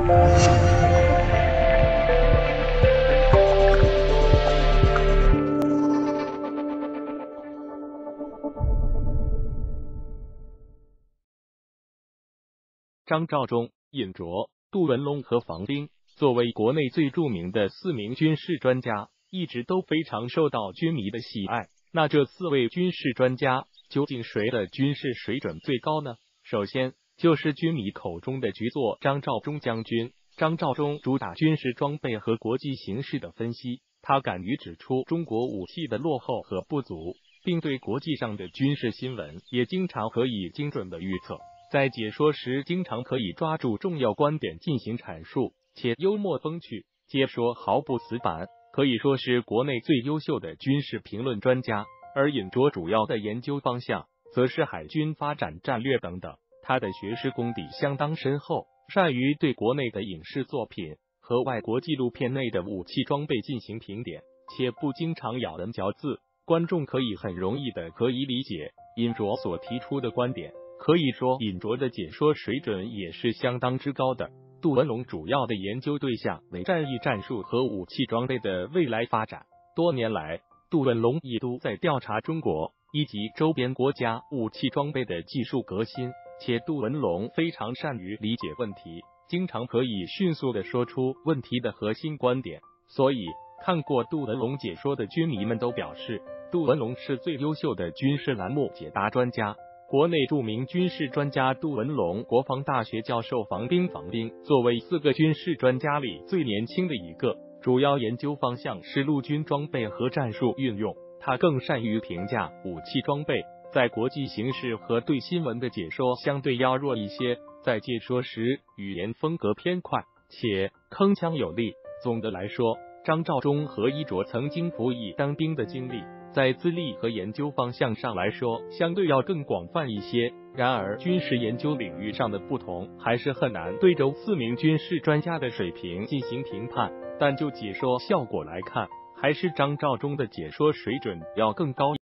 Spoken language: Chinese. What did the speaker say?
张召忠、尹卓、杜文龙和房兵作为国内最著名的4名军事专家，一直都非常受到军迷的喜爱。那这4位军事专家究竟谁的军事水准最高呢？首先就是军迷口中的局座张召忠将军。张召忠主打军事装备和国际形势的分析，他敢于指出中国武器的落后和不足，并对国际上的军事新闻也经常可以精准的预测。在解说时，经常可以抓住重要观点进行阐述，且幽默风趣，解说毫不死板，可以说是国内最优秀的军事评论专家。而尹卓主要的研究方向则是海军发展战略等等，他的学识功底相当深厚，善于对国内的影视作品和外国纪录片内的武器装备进行评点，且不经常咬文嚼字，观众可以很容易的理解尹卓所提出的观点。可以说尹卓的解说水准也是相当之高的。杜文龙主要的研究对象为战役战术和武器装备的未来发展。多年来，杜文龙一都在调查中国以及周边国家武器装备的技术革新，且杜文龙非常善于理解问题，经常可以迅速的说出问题的核心观点。所以看过杜文龙解说的军迷们都表示，杜文龙是最优秀的军事栏目解答专家。国内著名军事专家杜文龙，国防大学教授房兵作为4个军事专家里最年轻的一个，主要研究方向是陆军装备和战术运用。他更善于评价武器装备，在国际形势和对新闻的解说相对要弱一些，在解说时语言风格偏快且铿锵有力。总的来说，张召忠和尹卓曾经服役当兵的经历，在资历和研究方向上来说，相对要更广泛一些。然而，军事研究领域上的不同，还是很难对这4名军事专家的水平进行评判。但就解说效果来看，还是张召忠的解说水准要更高。